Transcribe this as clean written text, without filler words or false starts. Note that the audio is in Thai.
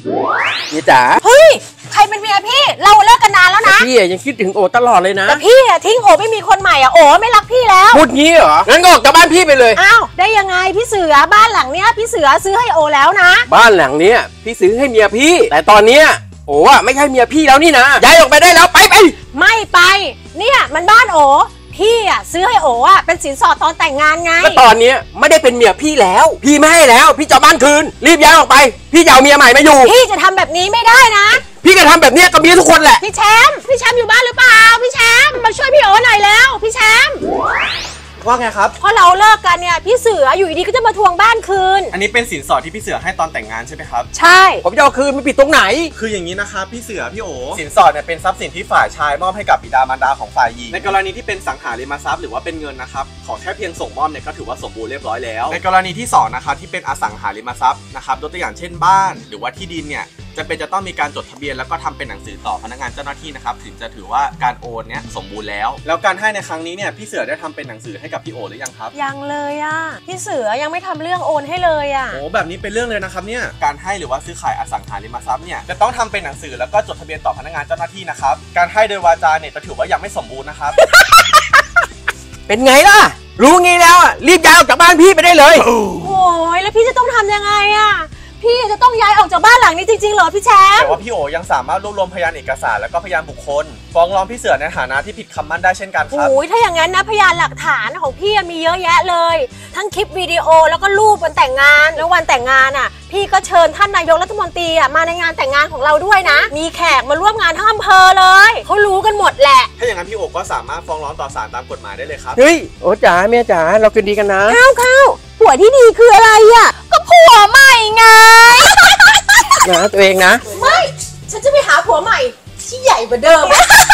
เมียจ๋าเฮ้ยใครเป็นเมียพี่เราเลิกกันนานแล้วนะพี่ยังคิดถึงโอตลอดเลยนะแต่พี่ทิ้งโอไม่มีคนใหม่โอไม่รักพี่แล้วพูดงี้เหรองั้นก็ออกจากบ้านพี่ไปเลยอ้าวได้ยังไงพี่เสือบ้านหลังเนี้ยพี่เสือซื้อให้โอแล้วนะบ้านหลังเนี้ยพี่ซื้อให้เมียพี่แต่ตอนเนี้ยโอ้ไม่ใช่เมียพี่แล้วนี่นะย้ายออกไปได้แล้วไปไม่ไปเนี่ยมันบ้านโอพี่ซื้อให้โอเป็นสินสอดตอนแต่งงานไงก็ตอนนี้ไม่ได้เป็นเมียพี่แล้วพี่ไม่ให้แล้วพี่จะบ้านคืนรีบย้ายออกไปพี่จะเอาเมียใหม่มาอยู่พี่จะทำแบบนี้ไม่ได้นะพี่ก็ทำแบบนี้กับเมียทุกคนแหละพี่แชมป์อยู่บ้านหรือเปล่าพี่แชมป์มาช่วยพี่โอหน่อยแล้วพี่แชมป์ว่าไงครับพอเราเลิกกันเนี่ยพี่เสืออยู่ดีก็จะมาทวงบ้านคืนอันนี้เป็นสินสอดที่พี่เสือให้ตอนแต่งงานใช่ไหมครับใช่ผมจะเอาคืนไม่ผิดตรงไหนคืออย่างนี้นะครับพี่เสือพี่โอสินสอดเนี่ยเป็นทรัพย์สินที่ฝ่ายชายมอบให้กับบิดามารดาของฝ่ายหญิงในกรณีที่เป็นสังหาริมทรัพย์หรือว่าเป็นเงินนะครับขอแค่เพียงส่งมอบเนี่ยก็ถือว่าสมบูรณ์เรียบร้อยแล้วในกรณีที่2นะครับที่เป็นอสังหาริมทรัพย์นะครับยกตัวอย่างเช่นบ้านหรือว่าที่ดินเนี่ยจะต้องมีการจดทะเบียนแล้วก็ทำเป็นหนังสือต่อพนักงานเจ้าหน้าที่นะครับถึงจะถือว่าการโอนเนี่ยสมบูรณ์แล้วการให้ในครั้งนี้เนี่ยพี่เสือได้ทำเป็นหนังสือให้กับพี่โอหรือยังครับยังเลยพี่เสือยังไม่ทำเรื่องโอนให้เลยโอ้แบบนี้เป็นเรื่องเลยนะครับเนี่ยการให้หรือว่าซื้อขายอสังหาริมทรัพย์เนี่ยจะต้องทำเป็นหนังสือแล้วก็จดทะเบียนต่อพนักงานเจ้าหน้าที่นะครับการให้โดยวาจาเนี่ยจะถือว่ายังไม่สมบูรณ์นะครับเป็นไงล่ะรู้งี้แล้วรีบย้ายออกจากบ้านพี่ไปได้เลยโอ้ยแล้วพี่จะต้องทำยังไงพี่จะต้องย้ายออกจากบ้านหลังนี้จริงๆเหรอพี่แชมป์แต่ว่าพี่โอยังสามารถรวบรวมพยานเอกสารแล้วก็พยานบุคคลฟ้องร้องพี่เสือในฐานะที่ผิดคำมั่นได้เช่นกันครับโอ้ยถ้าอย่างนั้นนะพยานหลักฐานของพี่มีเยอะแยะเลยทั้งคลิปวิดีโอแล้วก็รูปวันแต่งงานแล้ววันแต่งงานพี่ก็เชิญท่านนายกรัฐมนตรีมาในงานแต่งงานของเราด้วยนะมีแขกมาร่วมงานทั้งอำเภอเลยเขารู้กันหมดแหละถ้าอย่างนั้นพี่โอก็สามารถฟ้องร้องต่อศาลตามกฎหมายได้เลยครับเฮ้ยโอจ๋าเมียจ๋าเราคืนดีกันนะข้าวผัวที่ดีคืออะไรก็ผัวใหม่ไงนะตัวเองนะไม่ฉันจะไปหาผัวใหม่ที่ใหญ่กว่าเดิม